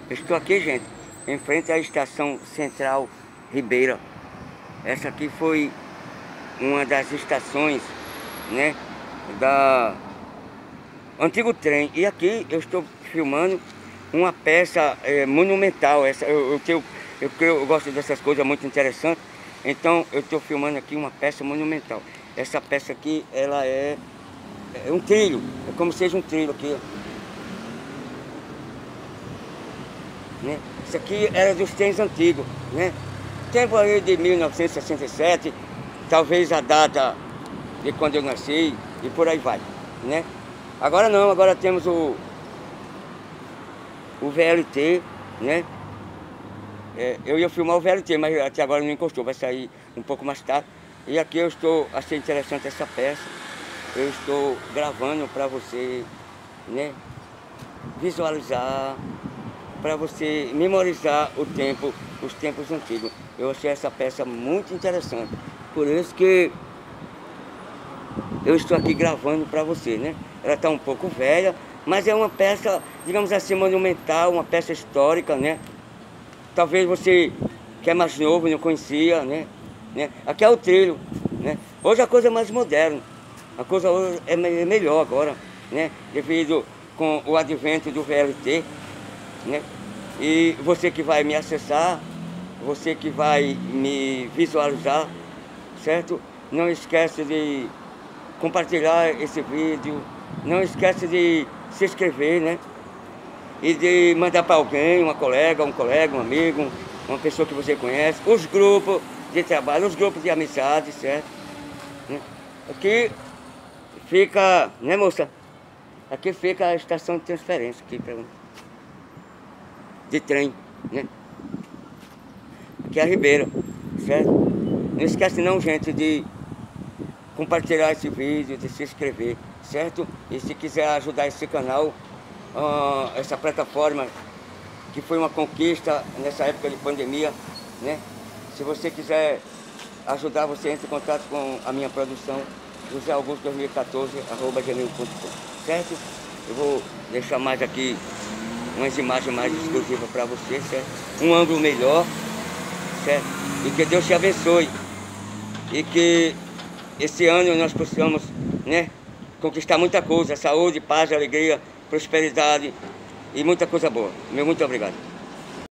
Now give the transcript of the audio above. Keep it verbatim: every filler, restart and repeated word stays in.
Eu estou aqui, gente, em frente à Estação Central Ribeira. Essa aqui foi uma das estações, né, da antigo trem. E aqui eu estou filmando uma peça é, monumental. Essa, eu, eu, eu, eu, eu gosto dessas coisas muito interessantes. Então eu estou filmando aqui uma peça monumental. Essa peça aqui, ela é, é um trilho. É como se fosse um trilho aqui, ó. Né? Isso aqui era dos trens antigos, né? Tempo aí de mil novecentos e sessenta e sete, talvez a data de quando eu nasci e por aí vai, né? Agora não, agora temos o o V L T, né? É, eu ia filmar o V L T, mas até agora não encostou, vai sair um pouco mais tarde. E aqui eu estou, achei interessante essa peça. Eu estou gravando para você, né, visualizar, para você memorizar o tempo, os tempos antigos. Eu achei essa peça muito interessante. Por isso que eu estou aqui gravando para você, né? Ela está um pouco velha, mas é uma peça, digamos assim, monumental, uma peça histórica, né? Talvez você que é mais novo não conhecia, né? né? Aqui é o trilho, né? Hoje a coisa é mais moderna, a coisa hoje é melhor agora, né? Devido com o advento do V L T, né? E você que vai me acessar, você que vai me visualizar, certo? Não esquece de compartilhar esse vídeo, não esquece de se inscrever, né? E de mandar para alguém, uma colega, um colega, um amigo, uma pessoa que você conhece, os grupos de trabalho, os grupos de amizade, certo? Né? Aqui fica, né, moça? Aqui fica a estação de transferência aqui pra... de trem, né? Aqui é a Ribeira, certo? Não esquece não, gente, de compartilhar esse vídeo, de se inscrever, certo? E se quiser ajudar esse canal, uh, essa plataforma que foi uma conquista nessa época de pandemia, né? Se você quiser ajudar, você entra em contato com a minha produção, josé augusto dois mil e quatorze arroba gmail ponto com, certo? Eu vou deixar mais aqui umas imagens mais exclusivas para você, certo? Um ângulo melhor, certo? E que Deus te abençoe. E que esse ano nós possamos, né, conquistar muita coisa, saúde, paz, alegria, prosperidade e muita coisa boa. Meu muito obrigado.